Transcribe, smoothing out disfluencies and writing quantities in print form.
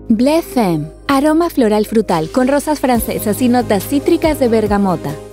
Bleu Femme, aroma floral frutal con rosas francesas y notas cítricas de bergamota.